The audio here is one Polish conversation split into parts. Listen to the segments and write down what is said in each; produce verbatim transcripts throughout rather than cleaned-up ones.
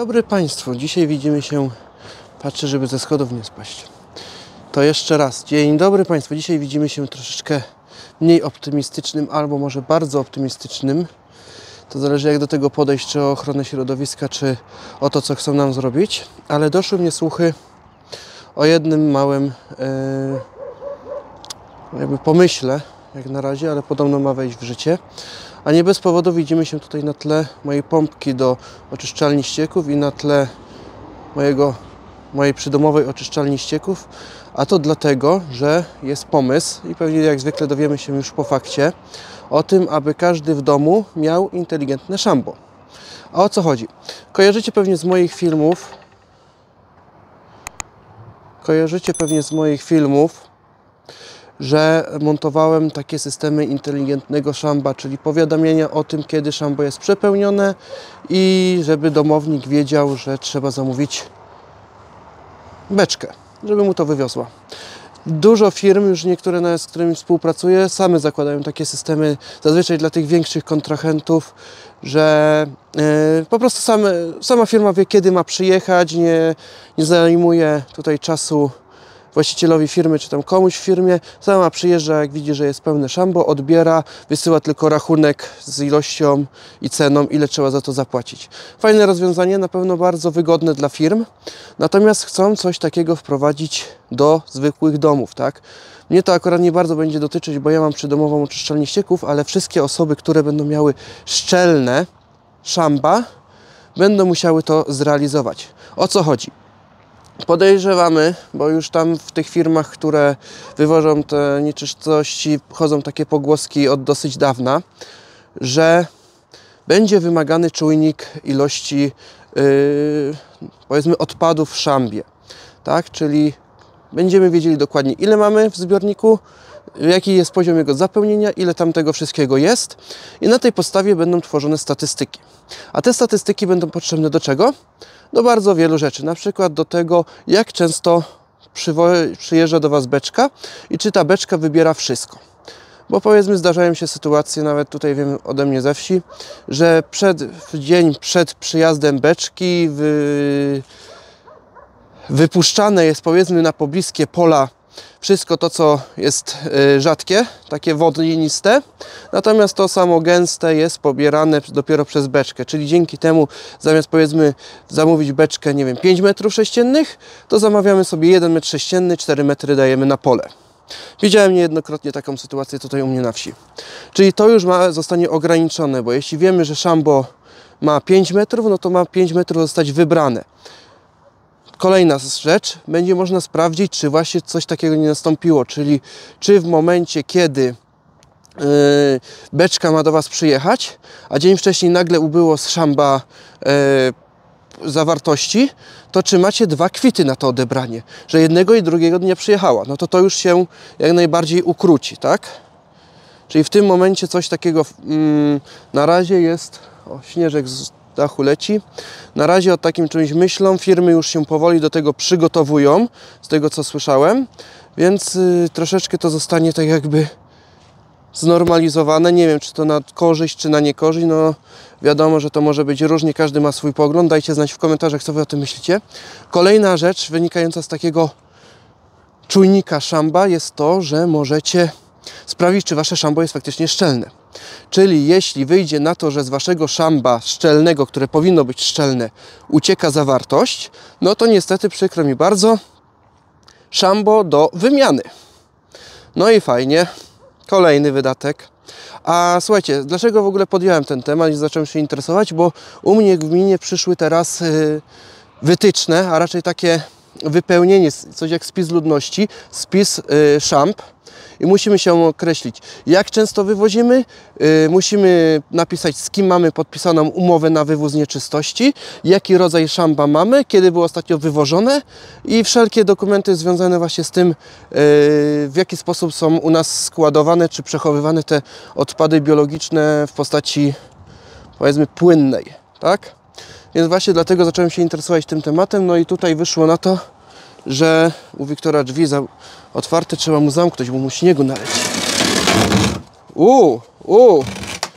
dobry Państwu, dzisiaj widzimy się, patrzę, żeby ze schodów nie spaść. To jeszcze raz, dzień dobry Państwu, dzisiaj widzimy się troszeczkę mniej optymistycznym, albo może bardzo optymistycznym. To zależy, jak do tego podejść, czy o ochronę środowiska, czy o to, co chcą nam zrobić. Ale doszły mnie słuchy o jednym małym yy, jakby pomyśle, jak na razie, ale podobno ma wejść w życie. A nie bez powodu widzimy się tutaj na tle mojej pompki do oczyszczalni ścieków i na tle mojego, mojej przydomowej oczyszczalni ścieków. A to dlatego, że jest pomysł i pewnie jak zwykle dowiemy się już po fakcie o tym, aby każdy w domu miał inteligentne szambo. A o co chodzi? Kojarzycie pewnie z moich filmów Kojarzycie pewnie z moich filmów że montowałem takie systemy inteligentnego szamba, czyli powiadamiania o tym, kiedy szambo jest przepełnione i żeby domownik wiedział, że trzeba zamówić beczkę, żeby mu to wywiozła. Dużo firm, już niektóre, z którymi współpracuję, same zakładają takie systemy, zazwyczaj dla tych większych kontrahentów, że yy, po prostu same, sama firma wie, kiedy ma przyjechać, nie, nie zajmuje tutaj czasu właścicielowi firmy, czy tam komuś w firmie. Sama przyjeżdża, jak widzi, że jest pełne szambo, odbiera, wysyła tylko rachunek z ilością i ceną, ile trzeba za to zapłacić. Fajne rozwiązanie, na pewno bardzo wygodne dla firm, natomiast chcą coś takiego wprowadzić do zwykłych domów, tak? Mnie to akurat nie bardzo będzie dotyczyć, bo ja mam przydomową oczyszczalnię ścieków, ale wszystkie osoby, które będą miały szczelne szamba, będą musiały to zrealizować. O co chodzi? Podejrzewamy, bo już tam w tych firmach, które wywożą te nieczystości, chodzą takie pogłoski od dosyć dawna, że będzie wymagany czujnik ilości yy, powiedzmy odpadów w szambie, tak? Czyli będziemy wiedzieli dokładnie, ile mamy w zbiorniku, jaki jest poziom jego zapełnienia, ile tam tego wszystkiego jest i na tej podstawie będą tworzone statystyki. A te statystyki będą potrzebne do czego? Do bardzo wielu rzeczy, na przykład do tego, jak często przyjeżdża do Was beczka i czy ta beczka wybiera wszystko. Bo powiedzmy, zdarzają się sytuacje, nawet tutaj wiem ode mnie ze wsi, że przed, w dzień przed przyjazdem beczki wy, wypuszczane jest powiedzmy na pobliskie pola wszystko to, co jest y, rzadkie, takie wodniste, natomiast to samo gęste jest pobierane dopiero przez beczkę, czyli dzięki temu zamiast powiedzmy zamówić beczkę, nie wiem, pięć metrów sześciennych, to zamawiamy sobie jeden metr sześcienny, cztery metry dajemy na pole. Widziałem niejednokrotnie taką sytuację tutaj u mnie na wsi. Czyli to już ma, zostanie ograniczone, bo jeśli wiemy, że szambo ma pięć metrów, no to ma pięć metrów zostać wybrane. Kolejna rzecz, będzie można sprawdzić, czy właśnie coś takiego nie nastąpiło, czyli czy w momencie, kiedy yy, beczka ma do Was przyjechać, a dzień wcześniej nagle ubyło z szamba yy, zawartości, to czy macie dwa kwity na to odebranie, że jednego i drugiego dnia przyjechała, no to to już się jak najbardziej ukróci, tak? Czyli w tym momencie coś takiego yy, na razie jest, o, śnieżek z dachu leci. Na razie o takim czymś myślą, firmy już się powoli do tego przygotowują, z tego co słyszałem, więc y, troszeczkę to zostanie tak jakby znormalizowane. Nie wiem, czy to na korzyść, czy na niekorzyść, no wiadomo, że to może być różnie, każdy ma swój pogląd, dajcie znać w komentarzach, co Wy o tym myślicie. Kolejna rzecz wynikająca z takiego czujnika szamba jest to, że możecie sprawdzić, czy Wasze szambo jest faktycznie szczelne. Czyli jeśli wyjdzie na to, że z Waszego szamba szczelnego, które powinno być szczelne, ucieka zawartość, no to niestety, przykro mi bardzo, szambo do wymiany. No i fajnie, kolejny wydatek. A słuchajcie, dlaczego w ogóle podjąłem ten temat i zacząłem się interesować? Bo u mnie w gminie przyszły teraz yy, wytyczne, a raczej takie wypełnienie, coś jak spis ludności, spis yy, szamb. I musimy się określić, jak często wywozimy, yy, musimy napisać, z kim mamy podpisaną umowę na wywóz nieczystości, jaki rodzaj szamba mamy, kiedy było ostatnio wywożone i wszelkie dokumenty związane właśnie z tym, yy, w jaki sposób są u nas składowane czy przechowywane te odpady biologiczne w postaci, powiedzmy, płynnej, tak? Więc właśnie dlatego zacząłem się interesować tym tematem, no i tutaj wyszło na to, że u Wiktora drzwi za otwarte, trzeba mu zamknąć, bo mu śniegu naleci. Uuu, uuu,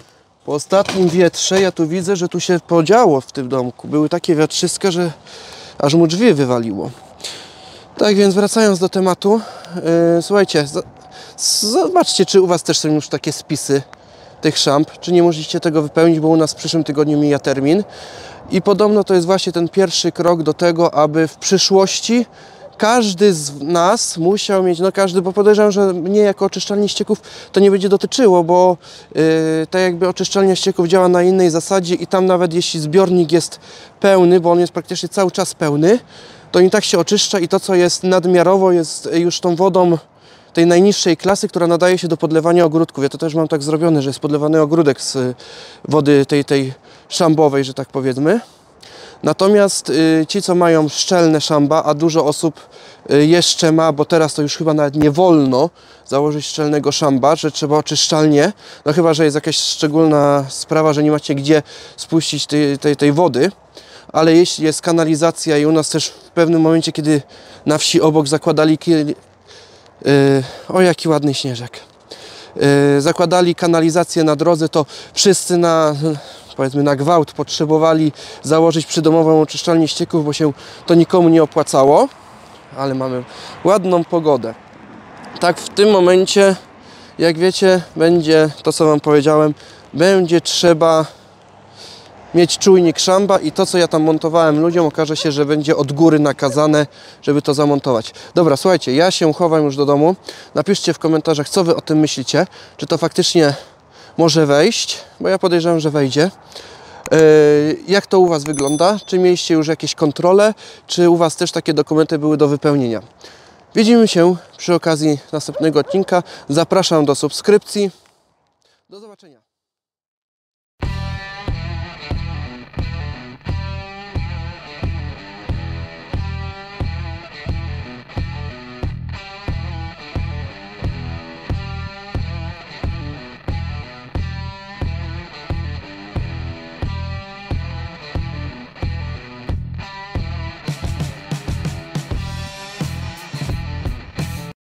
Po ostatnim wietrze ja tu widzę, że tu się podziało w tym domku. Były takie wiatrzyska, że aż mu drzwi wywaliło. Tak więc wracając do tematu, yy, słuchajcie, zobaczcie, czy u Was też są już takie spisy tych szamb, czy nie możecie tego wypełnić, bo u nas w przyszłym tygodniu mija termin. I podobno to jest właśnie ten pierwszy krok do tego, aby w przyszłości każdy z nas musiał mieć, no każdy, bo podejrzewam, że mnie jako oczyszczalni ścieków to nie będzie dotyczyło, bo yy, tak jakby oczyszczalnia ścieków działa na innej zasadzie i tam nawet jeśli zbiornik jest pełny, bo on jest praktycznie cały czas pełny, to i tak się oczyszcza i to, co jest nadmiarowo, jest już tą wodą tej najniższej klasy, która nadaje się do podlewania ogródków. Ja to też mam tak zrobione, że jest podlewany ogródek z wody tej, tej szambowej, że tak powiedzmy. Natomiast y, ci, co mają szczelne szamba, a dużo osób y, jeszcze ma, bo teraz to już chyba nawet nie wolno założyć szczelnego szamba, że trzeba oczyszczalnie, no chyba, że jest jakaś szczególna sprawa, że nie macie gdzie spuścić tej, tej, tej wody, ale jeśli jest kanalizacja i u nas też w pewnym momencie, kiedy na wsi obok zakładali Yy, o, jaki ładny śnieżek. Yy, zakładali kanalizację na drodze, to wszyscy na, powiedzmy, na gwałt potrzebowali założyć przydomową oczyszczalnię ścieków, bo się to nikomu nie opłacało. Ale mamy ładną pogodę. Tak, w tym momencie, jak wiecie, będzie to, co Wam powiedziałem, będzie trzeba mieć czujnik szamba i to, co ja tam montowałem ludziom, okaże się, że będzie od góry nakazane, żeby to zamontować. Dobra, słuchajcie, ja się chowam już do domu. Napiszcie w komentarzach, co Wy o tym myślicie. Czy to faktycznie może wejść, bo ja podejrzewam, że wejdzie. Yy, jak to u Was wygląda? Czy mieliście już jakieś kontrole? Czy u Was też takie dokumenty były do wypełnienia? Widzimy się przy okazji następnego odcinka. Zapraszam do subskrypcji. Do zobaczenia.